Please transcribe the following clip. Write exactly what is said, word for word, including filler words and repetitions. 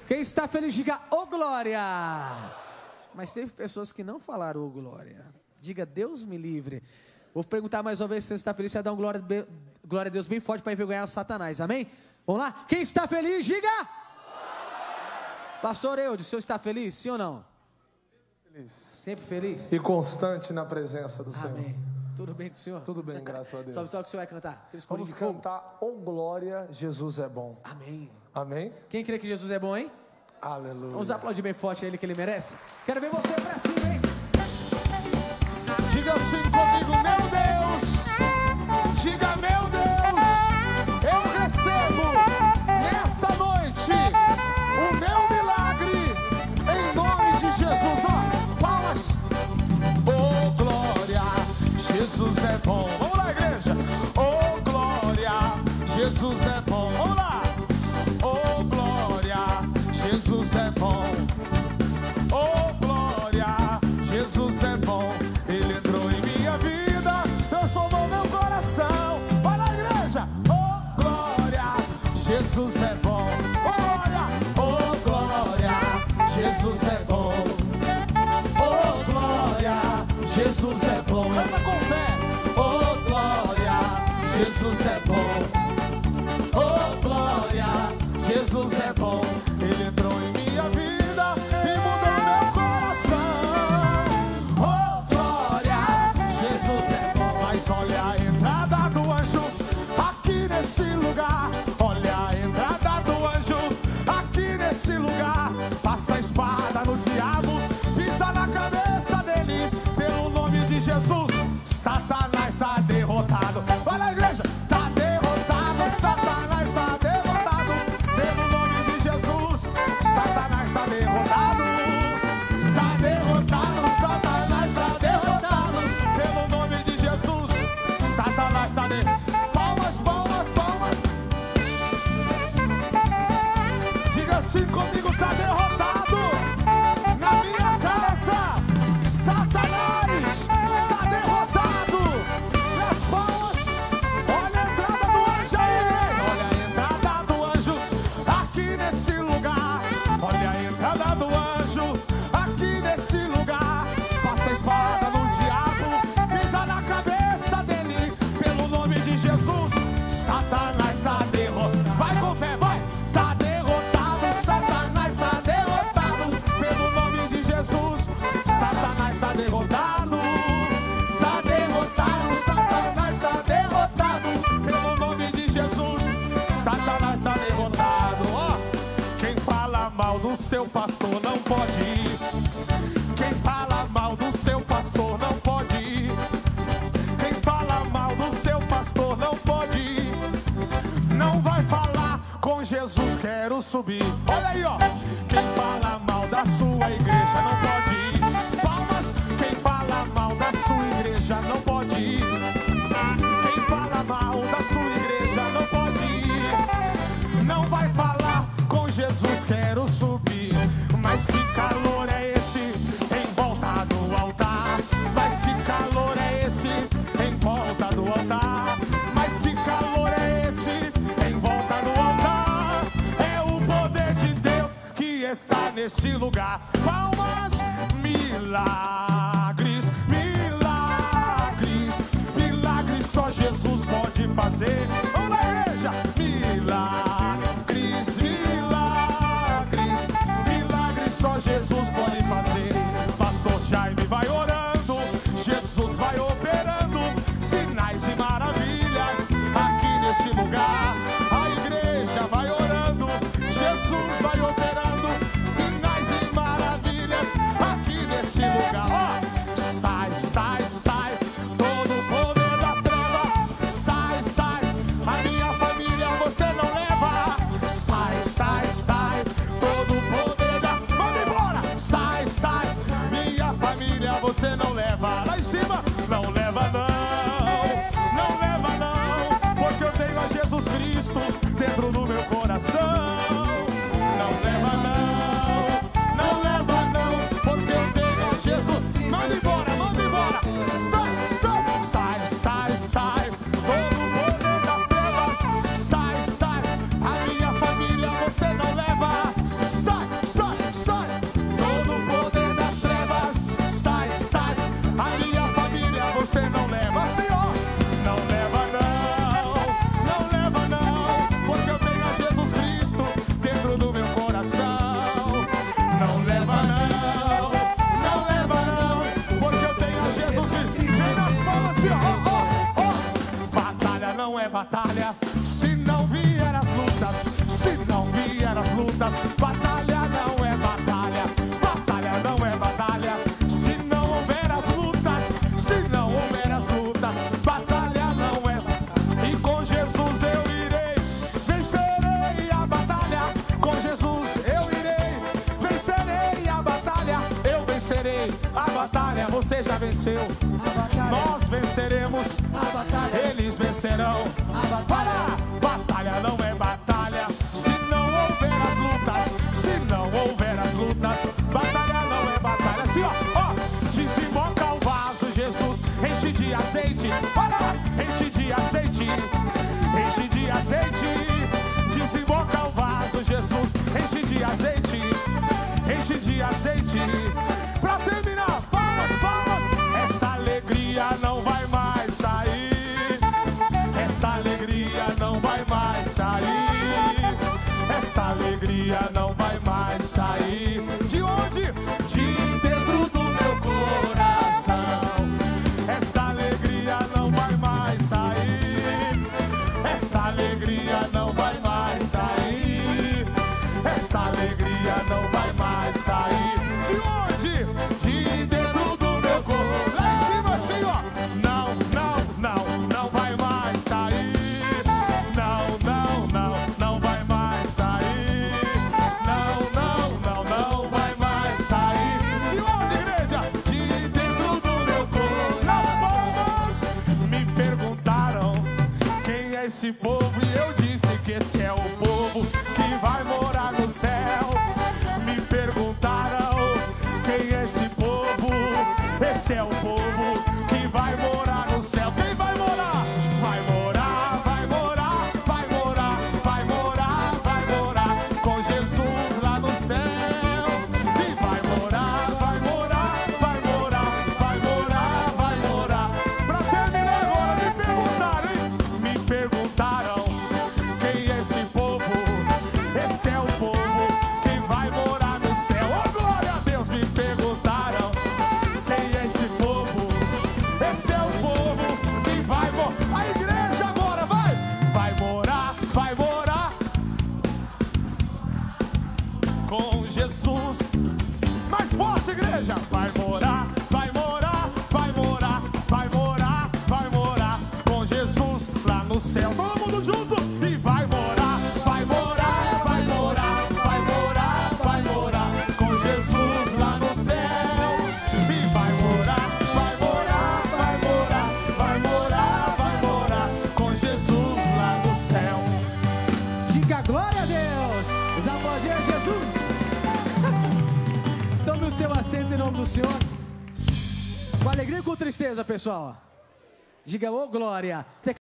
Quem está feliz, diga, ô glória. Mas teve pessoas que não falaram, ô glória. Diga, Deus me livre. Vou perguntar mais uma vez se você está feliz. Você vai dar um glória, glória a Deus bem forte para envergonhar o Satanás, amém? Vamos lá? Quem está feliz, diga. Pastor Eudes, o senhor está feliz, sim ou não? Feliz. Sempre feliz? E constante na presença do Senhor. Amém. Tudo bem com o senhor? Tudo bem, graças a Deus. Só vitória que o senhor vai cantar. Vamos cantar, ô glória, Jesus é bom. Amém. Amém? Quem crê que Jesus é bom, hein? Aleluia. Vamos aplaudir bem forte a ele que ele merece. Quero ver você pra cima, hein? Diga assim comigo, meu Deus. Diga, meu Deus. Eu recebo nesta noite o meu milagre em nome de Jesus. Ó, palmas. Ô glória, Jesus é bom. Vamos lá, igreja. Ô glória, Jesus é bom. Vamos lá. Ô glória, Jesus é bom. Ô glória, Jesus é bom. Ele entrou em minha vida, transformou meu coração. Vai lá, igreja. Ô glória, Jesus é bom. Ô glória, ô glória, Jesus é bom. Ô glória, Jesus é bom. Canta com fé. Ô glória, Jesus é bom. Ô glória, Jesus é bom. Ele entrou em minha vida e mudou meu coração. Oh glória, Jesus é bom. Mas olha a entrada do anjo aqui nesse lugar. Olha a entrada do anjo aqui nesse lugar. Passa a espada no diabo, pisa na cabeça dele. Pelo nome de Jesus, Satanás está derrotado. Vai na igreja. Tá derrotado, Satanás está derrotado. Pelo nome de Jesus, Satanás está derrotado. Tá derrotado, Satanás está derrotado. Pelo nome de Jesus, Satanás está derrotado. Palmas, palmas, palmas. Diga assim comigo, tá derrotado. Na minha casa, Satanás tá derrotado. Nas palmas. Olha a entrada do anjo aí. Olha a entrada do anjo aqui nesse lugar. Olha a entrada do anjo aqui nesse lugar. Passa a espada no diabo, pisa na cabeça dele. Pelo nome de Jesus, Satanás está derrotado. Vai com fé, vai. Tá derrotado, Satanás está derrotado. Pelo nome de Jesus, Satanás está derrotado. Tá derrotado, Satanás está derrotado. Pelo nome de Jesus, Satanás está derrotado. Ó, quem fala mal do seu pastor não pode ir. Quem fala mal do seu pastor não pode ir. Quem fala mal do seu pastor não pode ir. Não vai falar com Jesus, quero subir. Olha aí, ó. Quem fala mal da sua igreja não pode ir. Palmas. Quem fala mal da sua igreja não pode ir. Quem fala mal da sua igreja não pode ir. Não vai falar com Jesus, quero subir. Mas que calor é esse em volta do altar? Mas que calor é esse em volta do altar? Mas que calor é esse em volta do altar? É o poder de Deus que está nesse lugar. Palmas, milagres, milagres, milagres só Jesus pode fazer. Vamos lá, igreja! Milagres, milagres, milagres só Jesus pode fazer. Pastor Jaime vai orando, Jesus vai operando sinais e maravilhas aqui nesse lugar. A igreja vai orando, Jesus vai operando sinais e maravilhas aqui nesse lugar. Ó, sai, sai, sai, todo o poder das trevas. Sai, sai, a minha família você não leva. Sai, sai, sai, todo o poder das... Manda embora! Sai, sai, minha família você não leva. Lá em cima, não leva não, não leva não, porque eu tenho a Jesus Cristo dentro do meu coração. Não leva não, não leva não, porque eu tenho a Jesus. Manda embora, manda embora. Sai, sai, sai, sai, sai, todo o poder das trevas. Sai, sai, a minha família você não leva. Sai. batalha, se não vier as lutas, se não vier as lutas, batalha não é batalha, batalha não é batalha, se não houver as lutas, se não houver as lutas, batalha não é batalha. E com Jesus eu irei, vencerei a batalha, com Jesus eu irei, vencerei a batalha, eu vencerei a batalha, você já venceu, nós venceremos a batalha, eles vencerão a batalha. Batalha não é batalha, se não houver as lutas, se não houver as lutas, batalha não é batalha. Assim, ó, ó, desemboca o vaso, Jesus, enche de azeite, para, enche de azeite, enche de azeite, desemboca o vaso, Jesus, enche de azeite, enche de azeite, pra terminar, palmas, palmas, essa alegria não vai mais sair, essa alegria não vai mais sair, essa alegria não vai mais sair, de onde? De dentro do meu coração, essa alegria não vai mais sair, essa alegria não vai mais sair, essa alegria não vai mais sair, de onde? De dentro do meu coração, lá em cima assim, ó, não, não, não, não vai mais sair, não, não, não, não vai mais sair, não, não, não, não vai mais sair, de onde, igreja? De dentro do meu coração. Nas palmas me perguntaram quem é esse povo e eu disse que esse é o povo que vai morar no céu. Me perguntaram quem é esse povo, esse é o povo que vai morar no céu. Quem vai morar? Vai morar, vai morar, vai morar, vai morar, vai morar com Jesus lá no céu. E vai morar, vai morar, vai morar, vai morar, vai morar. Pra terminar agora, me perguntaram, hein? Me perguntaram quem é esse povo, esse é o povo que vai morar no céu. Oh, glória a Deus, me perguntaram quem é esse povo, esse é o povo que vai morar. A igreja agora vai, vai morar, vai morar com Jesus. Mais forte, igreja, vai morar, vai morar, vai morar, vai morar, vai morar com Jesus lá no céu. Todo mundo junto e vai morar, vai morar, vai morar, vai morar, vai morar com Jesus lá no céu. E vai morar, vai morar, vai morar, vai morar, vai morar com Jesus lá no céu. Diga glória a Deus. Os aplaudir a Jesus. Tome o seu assento em nome do Senhor. Com alegria e com tristeza, pessoal. Diga, ô glória.